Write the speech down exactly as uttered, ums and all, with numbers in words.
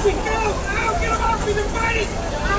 we go! Oh, get him off me, they're fighting!